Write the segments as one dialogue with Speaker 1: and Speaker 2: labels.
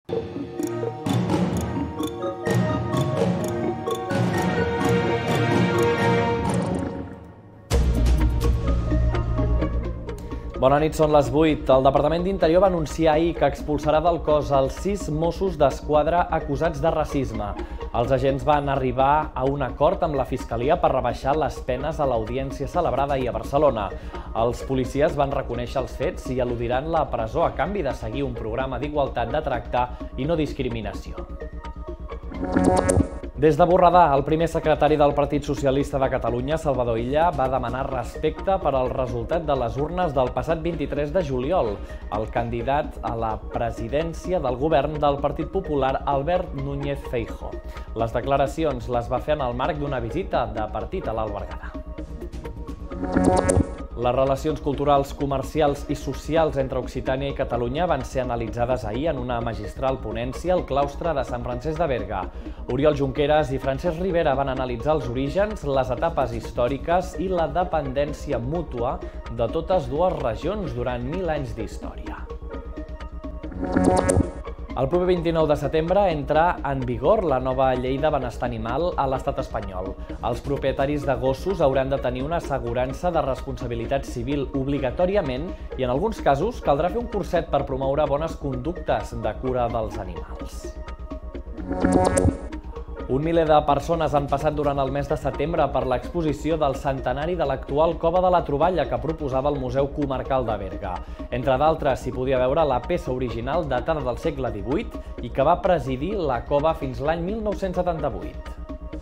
Speaker 1: Bona nit, són les 8. El Departament d'Interior va anunciar ahir que expulsarà del cos els 6 Mossos d'Esquadra acusats de racisme. Els agents van arribar a un acord amb la Fiscalia per rebaixar les penes a l'audiència celebrada ahir a Barcelona. Els policies van reconèixer els fets i eludiran la presó a canvi de seguir un programa d'igualtat de tracte i no discriminació. Des de Borredà, el primer secretari del Partit Socialista de Catalunya, Salvador Illa, va demanar respecte per al resultat de les urnes del passat 23 de juliol. El candidat a la presidència del govern del Partit Popular, Albert Núñez Feijóo. Les declaracions les va fer en el marc d'una visita de partit a l'Alt Berguedà. Les relacions culturals, comercials i socials entre Occitània i Catalunya van ser analitzades ahir en una magistral ponència al claustre de Sant Francesc de Berga. Oriol Junqueras i Francesc Rivera van analitzar els orígens, les etapes històriques i la dependència mútua de totes dues regions durant 1000 anys d'història. El proper 29 de setembre entra en vigor la nova llei de benestar animal a l'estat espanyol. Els propietaris de gossos hauran de tenir una assegurança de responsabilitat civil obligatòriament i en alguns casos caldrà fer un curset per promoure bones conductes de cura dels animals. Un miler de persones han passat durant el mes de setembre per l'exposició del centenari de l'actual Cova de la Troballa que proposava el Museu Comarcal de Berga. Entre d'altres, s'hi podia veure la peça original datada del segle XVIII i que va presidir la cova fins l'any 1978.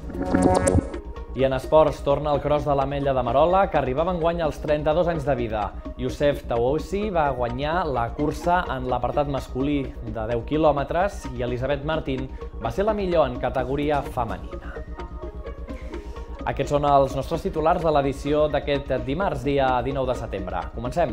Speaker 1: I en esports torna el cros de l'Ametlla de Merola, que arribava enguany als 32 anys de vida. Youssef Taoussi va guanyar la cursa en l'apartat masculí de 10 quilòmetres i Elisabeth Martín va ser la millor en categoria femenina. Aquests són els nostres titulars de l'edició d'aquest dimarts, dia 19 de setembre. Comencem!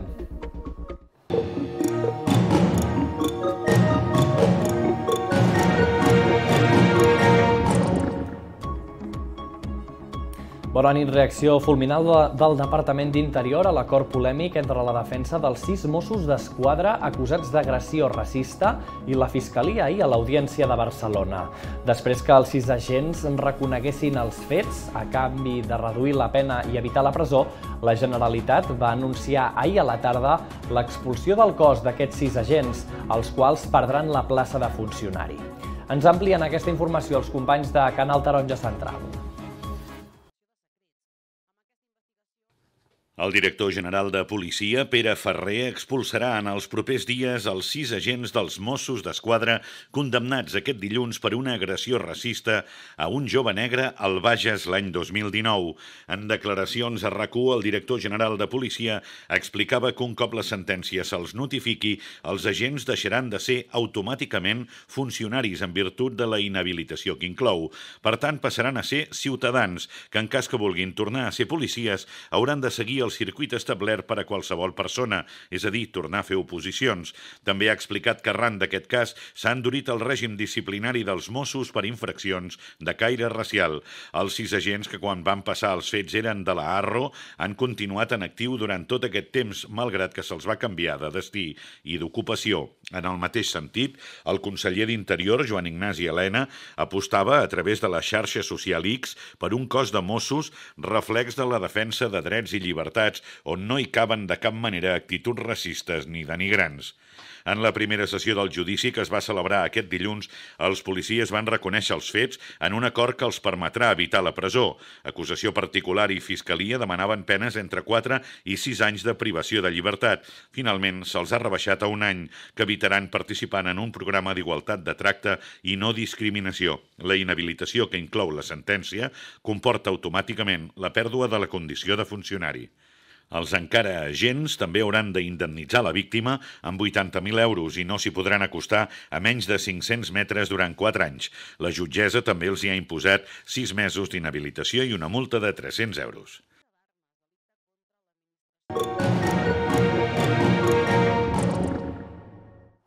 Speaker 1: Bona nit. Reacció fulminant del Departament d'Interior a l'acord polèmic entre la defensa dels 6 Mossos d'Esquadra acusats d'agressió racista i la Fiscalia ahir a l'Audiència de Barcelona. Després que els 6 agents reconeguessin els fets a canvi de reduir la pena i evitar la presó, la Generalitat va anunciar ahir a la tarda l'expulsió del cos d'aquests 6 agents, els quals perdran la plaça de funcionari. Ens amplien aquesta informació els companys de Canal Taronja Central.
Speaker 2: El director general de Policia, Pere Ferrer, expulsarà en els propers dies els 6 agents dels Mossos d'Esquadra condemnats aquest dilluns per una agressió racista a un jove negre al Bages l'any 2019. En declaracions a RAC1, el director general de Policia explicava que un cop la sentència se'ls notifiqui, els agents deixaran de ser automàticament funcionaris en virtut de la inhabilitació que inclou. Per tant, passaran a ser ciutadans, que en cas que vulguin tornar a ser policies hauran de seguir el circuit establert per a qualsevol persona, és a dir, tornar a fer oposicions. També ha explicat que arran d'aquest cas s'ha endurit el règim disciplinari dels Mossos per infraccions de caire racial. Els 6 agents que quan van passar els fets eren de la Arro han continuat en actiu durant tot aquest temps, malgrat que se'ls va canviar de destí i d'ocupació. En el mateix sentit, el conseller d'Interior, Joan Ignasi Elena, apostava a través de la xarxa social X per un cos de Mossos reflex de la defensa de drets i llibertats on no hi caben de cap manera actituds racistes ni denigrants. En la primera sessió del judici que es va celebrar aquest dilluns, els policies van reconèixer els fets en un acord que els permetrà evitar la presó. Acusació particular i Fiscalia demanaven penes entre 4 i 6 anys de privació de llibertat. Finalment, se'ls ha rebaixat a 1 any, que evitaran participant en un programa d'igualtat de tracte i no discriminació. La inhabilitació que inclou la sentència comporta automàticament la pèrdua de la condició de funcionari. Els encara agents també hauran d'indemnitzar la víctima amb 80.000 euros i no s'hi podran acostar a menys de 500 metres durant 4 anys. La jutgessa també els hi ha imposat 6 mesos d'inhabilitació i una multa de 300 euros.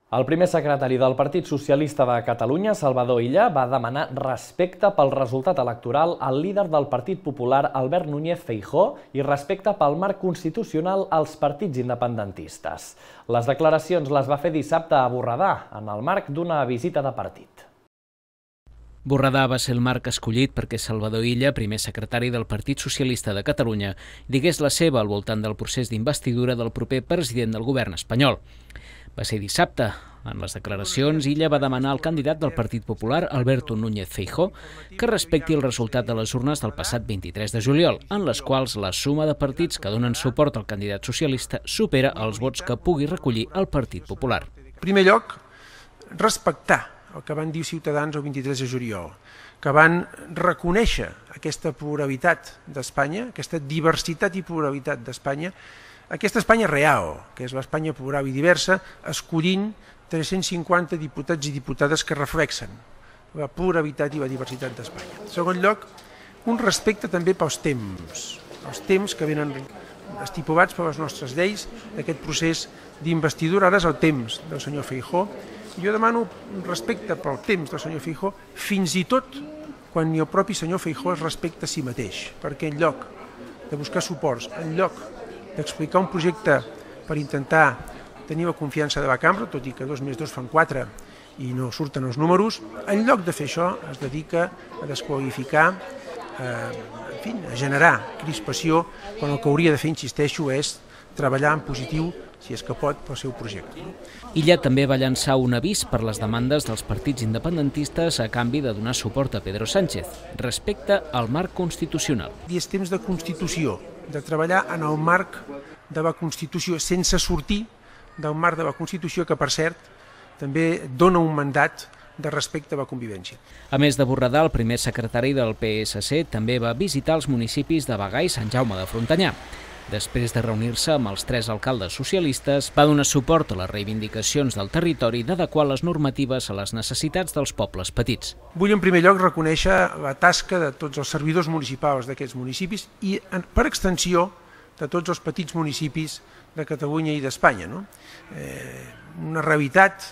Speaker 1: El primer secretari del Partit Socialista de Catalunya, Salvador Illa, va demanar respecte pel resultat electoral al líder del Partit Popular, Albert Núñez Feijóo, i respecte pel marc constitucional als partits independentistes. Les declaracions les va fer dissabte a Borredà, en el marc d'una visita de partit.
Speaker 3: Borredà va ser el marc escollit perquè Salvador Illa, primer secretari del Partit Socialista de Catalunya, digués la seva al voltant del procés d'investidura del proper president del govern espanyol. Va ser dissabte. En les declaracions, Illa va demanar al candidat del Partit Popular, Alberto Núñez Feijóo, que respecti el resultat de les urnes del passat 23 de juliol, en les quals la suma de partits que donen suport al candidat socialista supera els vots que pugui recollir el Partit Popular.
Speaker 4: En primer lloc, respectar el que van dir Ciutadans el 23 de juliol, que van reconèixer aquesta pluralitat d'Espanya, aquesta diversitat i pluralitat d'Espanya, aquesta Espanya real, que és l'Espanya plural i diversa, escollint 350 diputats i diputades que reflexen la pluralitat i la diversitat d'Espanya. En segon lloc, un respecte també pels temps que venen estipulats per les nostres lleis d'aquest procés d'investidura. Ara és el temps del senyor Feijóo. Jo demano un respecte pel temps del senyor Feijóo, fins i tot quan ni el propi senyor Feijóo es respecta a si mateix, perquè en lloc de buscar suports, en lloc d'explicar un projecte per intentar tenir la confiança de la cambra, tot i que 2 més 2 fan 4 i no surten els números, en lloc de fer això es dedica a desqualificar, a generar crispació, quan el que hauria de fer, insisteixo, és treballar en positiu, si és que pot, pel seu projecte.
Speaker 3: Illa també va llançar un avís per les demandes dels partits independentistes a canvi de donar suport a Pedro Sánchez, respecte al marc constitucional.
Speaker 4: I és temps de Constitució, de treballar en el marc de la Constitució, sense sortir del marc de la Constitució, que, per cert, també dona un mandat de respecte a la convivència.
Speaker 3: A més de Borredà, el primer secretari del PSC també va visitar els municipis de Bagà i Sant Jaume de Frontanyà. Després de reunir-se amb els 3 alcaldes socialistes, va donar suport a les reivindicacions del territori d'adequar les normatives a les necessitats dels pobles petits.
Speaker 4: Vull en primer lloc reconèixer la tasca de tots els servidors municipals d'aquests municipis i, per extensió, de tots els petits municipis de Catalunya i d'Espanya. Una realitat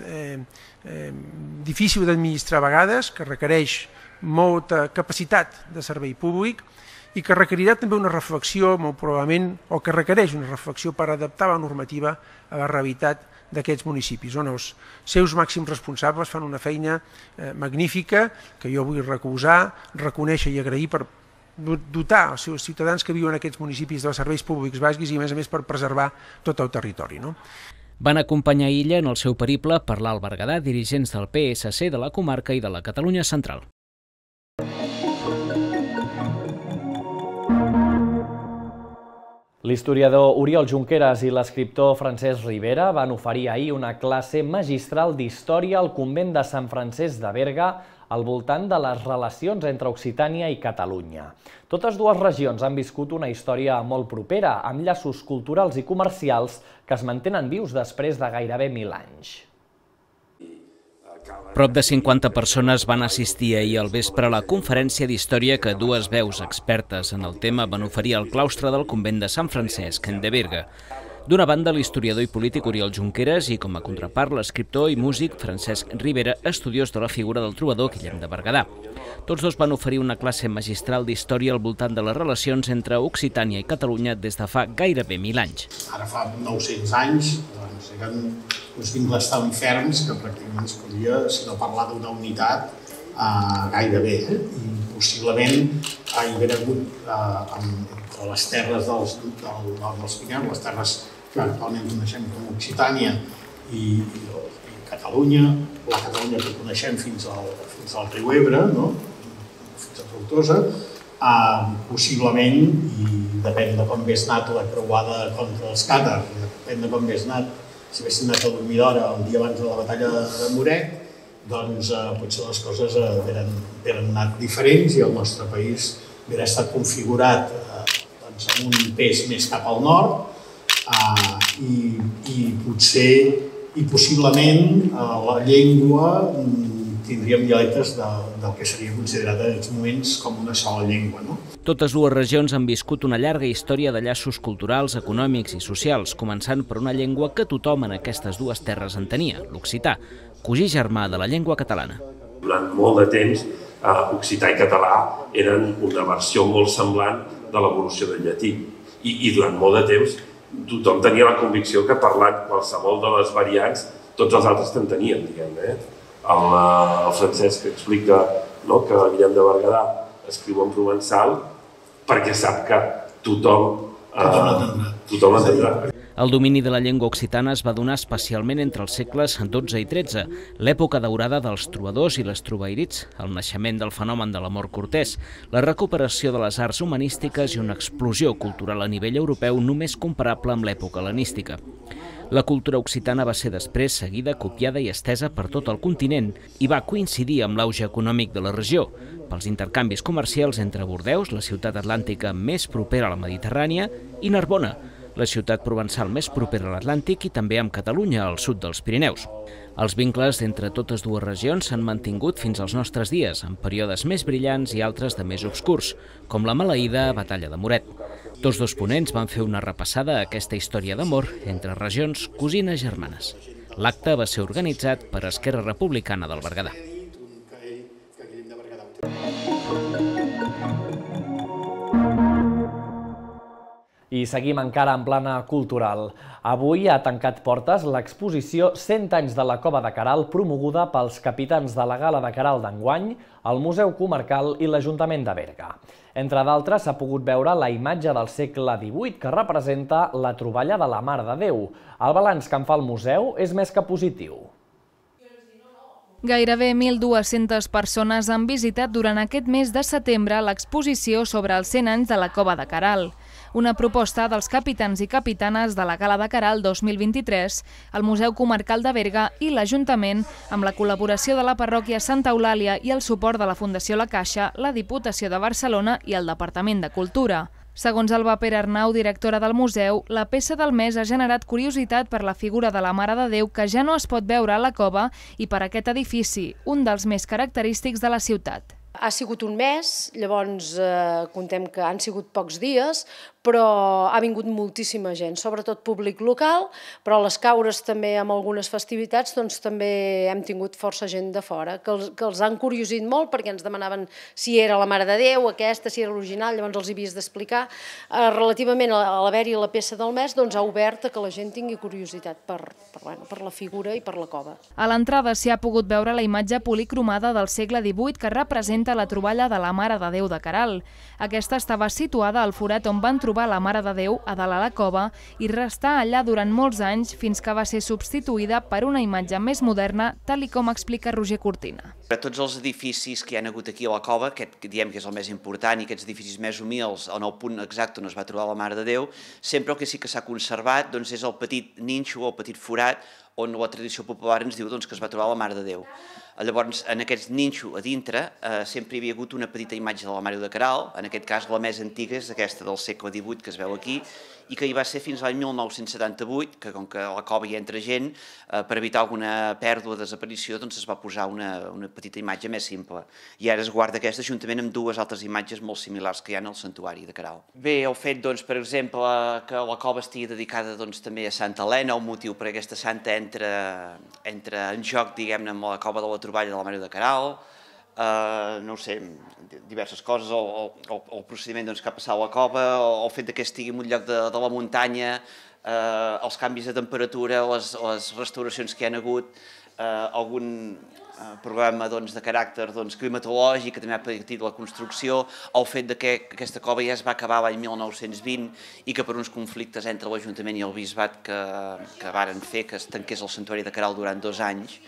Speaker 4: difícil d'administrar a vegades, que requereix molta capacitat de servei públic i que requerirà també una reflexió, molt probablement, o que requereix una reflexió per adaptar la normativa a la realitat d'aquests municipis, on els seus màxims responsables fan una feina magnífica que jo vull recolzar, reconèixer i agrair per dotar els seus ciutadans que viuen en aquests municipis dels serveis públics bàsics i, a més, per preservar tot el territori.
Speaker 3: Van acompanyar Illa en el seu periple per l'Alt Berguedà dirigents del PSC de la comarca i de la Catalunya central.
Speaker 1: L'historiador Oriol Junqueras i l'escriptor Francesc Ribera van oferir ahir una classe magistral d'història al convent de Sant Francesc de Berga al voltant de les relacions entre Occitània i Catalunya. Totes dues regions han viscut una història molt propera, amb llaços culturals i comercials que es mantenen vius després de gairebé 1000 anys.
Speaker 3: Prop de 50 persones van assistir ahir al vespre a la conferència d'història que 2 veus expertes en el tema van oferir al claustre del convent de Sant Francesc de Berga. D'una banda, l'historiador i polític Oriol Junqueras i, com a contrapart, l'escriptor i músic Francesc Ribera, estudiós de la figura del trobador Guillem de Berguedà. Tots dos van oferir una classe magistral d'història al voltant de les relacions entre Occitània i Catalunya des de fa gairebé 1000 anys.
Speaker 5: Ara fa 900 anys eren uns vincles tan ferms que pràcticament es podia, si no parlar d'una unitat, gairebé. I possiblement hi hauria hagut entre les terres dels Pirineus, les terres que actualment coneixem com Occitània i Catalunya, la Catalunya que coneixem fins al riu Ebre, fins a Tortosa, possiblement, i depèn de com hagués anat la creuada contra els càtars, depèn de com hagués anat, si haguessin anat a dormir d'hora el dia abans de la batalla de Moret, doncs potser les coses hauran anat diferents i el nostre país hauria estat configurat amb un pes més cap al nord i possiblement la llengua tindríem dialectes del que seria considerat en aquests moments com una sola llengua.
Speaker 3: Totes dues regions han viscut una llarga història de llaços culturals, econòmics i socials, començant per una llengua que tothom en aquestes dues terres entenia, l'occità, cosí germà de la llengua catalana.
Speaker 6: Durant molt de temps, occità i català eren una versió molt semblant de l'evolució del llatí. I durant molt de temps tothom tenia la convicció que parlant qualsevol de les variants tots els altres t'entenien, diguem-ne. El Francesc explica que Guillem de Berguedà escriu en provençal perquè sap que tothom l'entendrà.
Speaker 3: El domini de la llengua occitana es va donar especialment entre els segles XII i XIII, l'època daurada dels trobadors i les trobairits, el naixement del fenomen de l'amor cortès, la recuperació de les arts humanístiques i una explosió cultural a nivell europeu només comparable amb l'època hel·lenística. La cultura occitana va ser després seguida, copiada i estesa per tot el continent i va coincidir amb l'auge econòmic de la regió, pels intercanvis comercials entre Bordeus, la ciutat atlàntica més propera a la Mediterrània, i Narbona, la ciutat provençal més propera a l'Atlàntic i també amb Catalunya, al sud dels Pirineus. Els vincles entre totes dues regions s'han mantingut fins als nostres dies, en períodes més brillants i altres de més obscurs, com la maleïda Batalla de Moret. Tots dos ponents van fer una repassada a aquesta història d'amor entre regions cosines germanes. L'acte va ser organitzat per Esquerra Republicana del Berguedà.
Speaker 1: I seguim encara en plana cultural. Avui ha tancat portes l'exposició 100 anys de la Cova de Queralt promoguda pels capitans de la Gala de Queralt d'enguany, el Museu Comarcal i l'Ajuntament de Berga. Entre d'altres, s'ha pogut veure la imatge del segle XVIII que representa la troballa de la Mare de Déu. El balanç que en fa el museu és més que positiu.
Speaker 7: Gairebé 1.200 persones han visitat durant aquest mes de setembre l'exposició sobre els 100 anys de la Cova de Queralt. Una proposta dels capitans i capitanes de la Gala de Queralt 2023, el Museu Comarcal de Berga i l'Ajuntament, amb la col·laboració de la parròquia Santa Eulàlia i el suport de la Fundació La Caixa, la Diputació de Barcelona i el Departament de Cultura. Segons Alba Pere Arnau, directora del museu, la peça del mes ha generat curiositat per la figura de la Mare de Déu que ja no es pot veure a la cova i per aquest edifici, un dels més característics de la ciutat.
Speaker 8: Ha sigut un mes, llavors contem que han sigut pocs dies, però ha vingut moltíssima gent, sobretot públic local, però a les Caures també amb algunes festivitats doncs també hem tingut força gent de fora, que els han curiosit molt perquè ens demanaven si era la Mare de Déu, aquesta, si era l'original, llavors els hi havies d'explicar. Relativament a l'haver-hi la peça del mes, doncs ha obert a que la gent tingui curiositat per la figura i per la cova.
Speaker 7: A l'entrada s'hi ha pogut veure la imatge policromada del segle XVIII que representa la troballa de la Mare de Déu de Queralt. Aquesta estava situada al forat on van trobar la Mare de Déu a dalt a la cova i restà allà durant molts anys fins que va ser substituïda per una imatge més moderna, tal com explica Roger Cortina.
Speaker 9: Per tots els edificis que hi ha hagut aquí a la cova, que diem que és el més important, i aquests edificis més humils, en el punt exacte on es va trobar la Mare de Déu, sempre el que sí que s'ha conservat és el petit ninxo o el petit forat on la tradició popular ens diu que es va trobar la Mare de Déu. Llavors, en aquest ninxo a dintre sempre hi havia hagut una petita imatge de la Mare de Queralt, en aquest cas la més antiga és aquesta del segle XVIII que es veu aquí, i que hi va ser fins l'any 1978, que com que a la cova hi entra gent, per evitar alguna pèrdua o desaparició, doncs es va posar una petita imatge més simple. I ara es guarda aquesta juntament amb dues altres imatges molt similars que hi ha al santuari de Queralt. Bé, el fet, per exemple, que la cova estigui dedicada també a Santa Helena, el motiu per aquesta santa entra en joc, diguem-ne, amb la cova de la troballa de la Mare de Queralt, no ho sé, diverses coses, el procediment que ha passat a la cova, el fet que estigui en un lloc de la muntanya, els canvis de temperatura, les restauracions que hi ha hagut, algun problema de caràcter climatològic que també ha patit la construcció, el fet que aquesta cova ja es va acabar l'any 1920 i que per uns conflictes entre l'Ajuntament i el Bisbat que varen fer que es tanqués el santuari de Queralt durant 2 anys,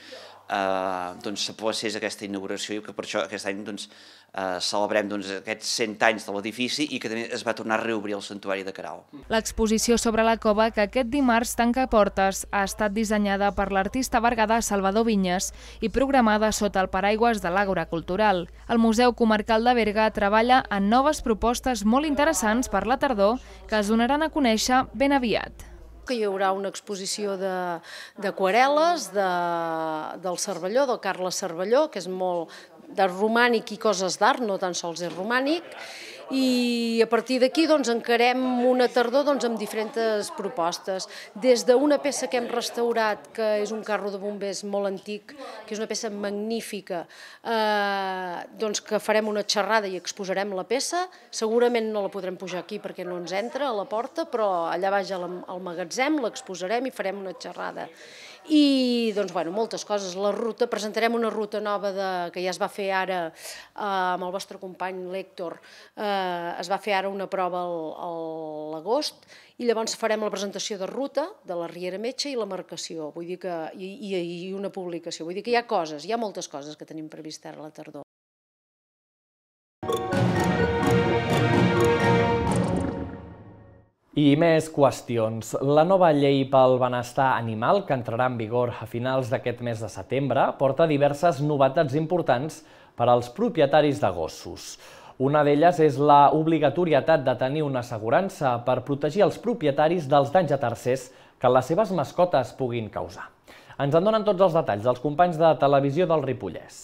Speaker 9: s'aplacés aquesta inauguració i que per això aquest any celebrem aquests 100 anys de l'edifici i que també es va tornar a reobrir el santuari de Queralt.
Speaker 7: L'exposició sobre la cova, que aquest dimarts tanca portes, ha estat dissenyada per l'artista berguedà Salvador Vinyes i programada sota el paraigües de l'Àgora Cultural. El Museu Comarcal de Berga treballa en noves propostes molt interessants per la tardor que es donaran a conèixer ben aviat.
Speaker 8: que hi haurà una exposició d'aquarel·les del Cervelló, del Carles Cervelló, que és molt de romànic i coses d'art, no tan sols és romànic, i a partir d'aquí encarem una tardor amb diferents propostes, des d'una peça que hem restaurat, que és un carro de bombers molt antic, que és una peça magnífica, que farem una xerrada i exposarem la peça. Segurament no la podrem pujar aquí perquè no ens entra a la porta, però allà baix al magatzem l'exposarem i farem una xerrada. I moltes coses. La ruta, presentarem una ruta nova que ja es va fer ara amb el vostre company l'Héctor, es va fer ara una prova a l'agost i llavors farem la presentació de ruta de la Riera Metge i la marcació, vull dir que i una publicació, vull dir que hi ha coses, hi ha moltes coses que tenim previst ara a la tardor.
Speaker 1: I més qüestions. La nova llei pel benestar animal, que entrarà en vigor a finals d'aquest mes de setembre, porta diverses novetats importants per als propietaris de gossos. Una d'elles és la obligatorietat de tenir una assegurança per protegir els propietaris dels danys a tercers que les seves mascotes puguin causar. Ens en donen tots els detalls els companys de Televisió del Ripollès.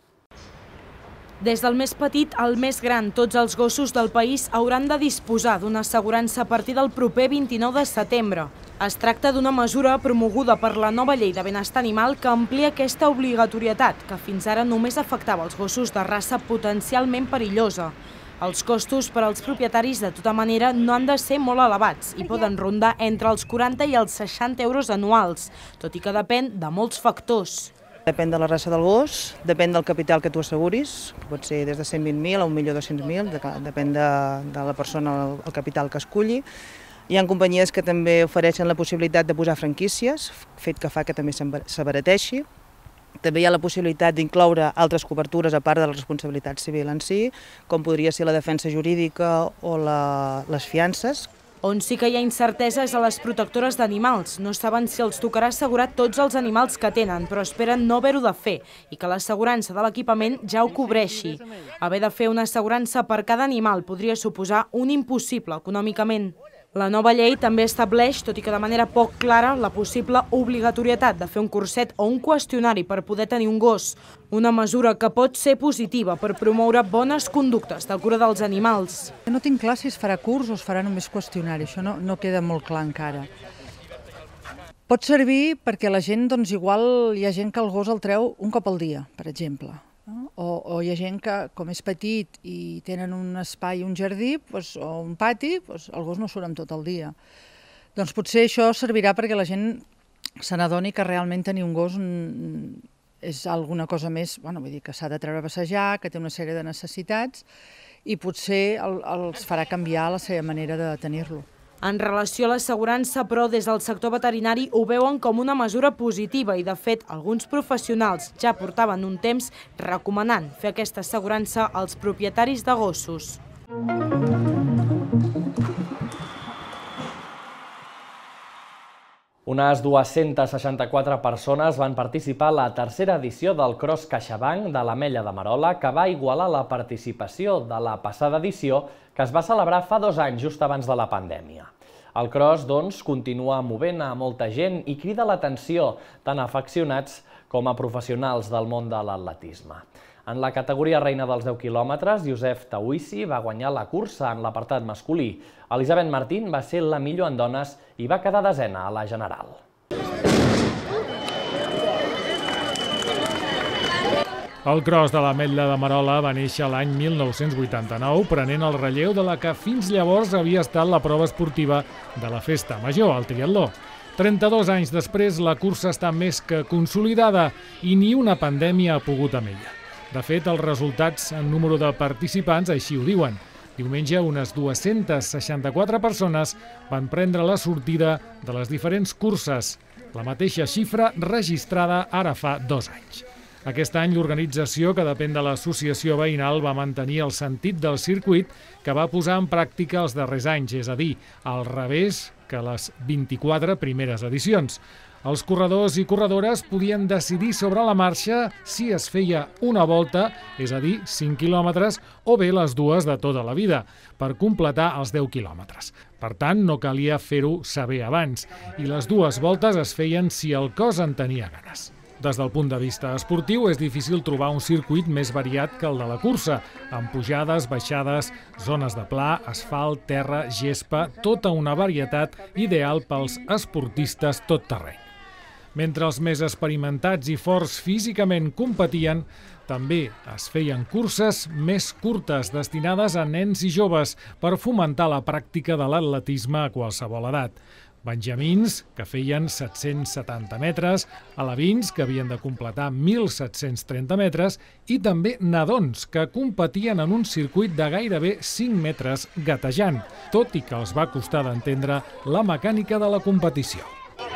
Speaker 10: Des del més petit al més gran, tots els gossos del país hauran de disposar d'una assegurança a partir del proper 29 de setembre. Es tracta d'una mesura promoguda per la nova llei de benestar animal que amplia aquesta obligatorietat, que fins ara només afectava els gossos de raça potencialment perillosa. Els costos per als propietaris, de tota manera, no han de ser molt elevats i poden rondar entre els 40 i els 60 euros anuals, tot i que depèn de molts factors.
Speaker 11: Depèn de la raça del gos, depèn del capital que tu asseguris, que pot ser des de 120.000 a 1.200.000, depèn de la persona, el capital que esculli. Hi ha companyies que també ofereixen la possibilitat de posar franquícies, fet que fa que també s'abarateixi. També hi ha la possibilitat d'incloure altres cobertures a part de la responsabilitat civil en si, com podria ser la defensa jurídica o les fiances.
Speaker 10: On sí que hi ha incerteses a les protectores d'animals. No saben si els tocarà assegurar tots els animals que tenen, però esperen no haver-ho de fer i que l'assegurança de l'equipament ja ho cobreixi. Haver de fer una assegurança per cada animal podria suposar un impossible econòmicament. La nova llei també estableix, tot i que de manera poc clara, la possible obligatorietat de fer un curset o un qüestionari per poder tenir un gos. Una mesura que pot ser positiva per promoure bones conductes de cura dels animals.
Speaker 12: No tinc clar si es farà curs o es farà només qüestionari, això no queda molt clar encara. Pot servir perquè la gent, igual hi ha gent que el gos el treu un cop al dia, per exemple. O hi ha gent que, com és petit i tenen un espai, un jardí o un pati, el gos no surt amb tot el dia. Doncs potser això servirà perquè la gent se n'adoni que realment tenir un gos és alguna cosa més, vull dir que s'ha de treure a passejar, que té una sèrie de necessitats i potser els farà canviar la seva manera de tenir-lo.
Speaker 10: En relació a l'assegurança, però, des del sector veterinari ho veuen com una mesura positiva i, de fet, alguns professionals ja portaven un temps recomanant fer aquesta assegurança als propietaris de gossos.
Speaker 1: Unes 264 persones van participar a la tercera edició del Cross CaixaBank de l'Ametlla de Merola, que va igualar la participació de la passada edició que es va celebrar fa 2 anys, just abans de la pandèmia. El Cross, doncs, continua movent a molta gent i crida l'atenció tant a afeccionats com a professionals del món de l'atletisme. En la categoria reina dels 10 quilòmetres, Josep Tawissi va guanyar la cursa en l'apartat masculí. Elisabet Martín va ser la millor en dones i va quedar 10a a la general.
Speaker 13: El Cross de l'Ametlla de Merola va néixer l'any 1989, prenent el relleu de la que fins llavors havia estat la prova esportiva de la festa major, el triatló. 32 anys després, la cursa està més que consolidada i ni una pandèmia ha pogut amb ella. De fet, els resultats en número de participants així ho diuen. Diumenge, unes 264 persones van prendre la sortida de les diferents curses, la mateixa xifra registrada ara fa 2 anys. Aquest any l'organització, que depèn de l'associació veïnal, va mantenir el sentit del circuit que va posar en pràctica els darrers anys, és a dir, al revés que les 24 primeres edicions. Els corredors i corredores podien decidir sobre la marxa si es feia una volta, és a dir, 5 quilòmetres, o bé les dues de tota la vida, per completar els 10 quilòmetres. Per tant, no calia fer-ho saber abans, i les dues voltes es feien si el cos en tenia ganes. Des del punt de vista esportiu, és difícil trobar un circuit més variat que el de la cursa, amb pujades, baixades, zones de pla, asfalt, terra, gespa, tota una varietat ideal pels esportistes tot terreny. Mentre els més experimentats i forts físicament competien, també es feien curses més curtes destinades a nens i joves per fomentar la pràctica de l'atletisme a qualsevol edat. Benjamins, que feien 770 metres, alevins, que havien de completar 1.730 metres, i també nadons, que competien en un circuit de gairebé 5 metres gatejant, tot i que els va costar d'entendre la mecànica de la competició.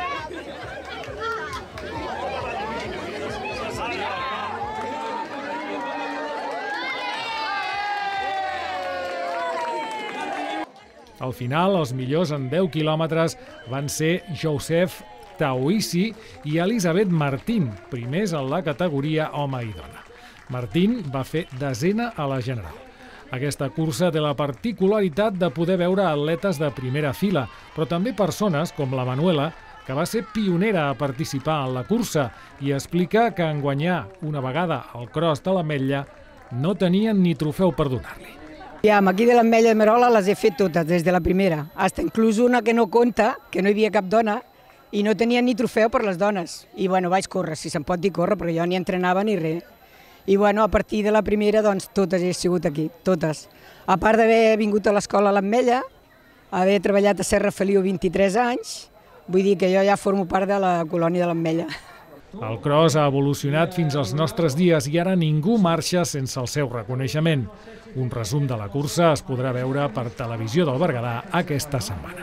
Speaker 13: Al final, els millors en 10 quilòmetres van ser Joseph Taouissi i Elisabeth Martín, primers en la categoria home i dona. Martín va fer desena a la general. Aquesta cursa té la particularitat de poder veure atletes de primera fila, però també persones com la Manuela, que va ser pionera a participar en la cursa i explica que en guanyar una vegada el Cross de l'Ametlla no tenien ni trofeu per donar-li.
Speaker 14: Aquí de l'Ametlla de Merola les he fet totes, des de la primera, fins inclús una que no compta, que no hi havia cap dona, i no tenia ni trofeu per les dones. I vaig córrer, si se'n pot dir córrer, perquè jo ni entrenava ni res. I a partir de la primera, doncs, totes he sigut aquí, totes. A part d'haver vingut a l'escola a l'Ametlla, haver treballat a Serra Feliu 23 anys, vull dir que jo ja formo part de la colònia de l'Ametlla.
Speaker 13: El cross ha evolucionat fins als nostres dies i ara ningú marxa sense el seu reconeixement. Un resum de la cursa es podrà veure per Televisió del Berguedà aquesta setmana.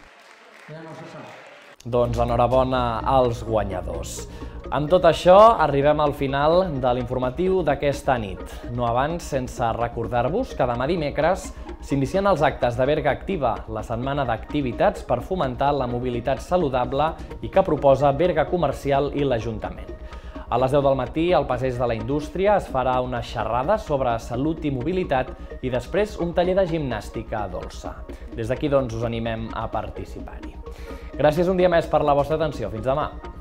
Speaker 1: Doncs enhorabona als guanyadors. Amb tot això, arribem al final de l'informatiu d'aquesta nit. No abans, sense recordar-vos que demà dimecres s'inicien els actes de Berga Activa, la setmana d'activitats per fomentar la mobilitat saludable i que proposa Berga Comercial i l'Ajuntament. A les 10 del matí, al Passeig de la Indústria, es farà una xerrada sobre salut i mobilitat i després un taller de gimnàstica dolça. Des d'aquí, doncs, us animem a participar-hi. Gràcies un dia més per la vostra atenció. Fins demà.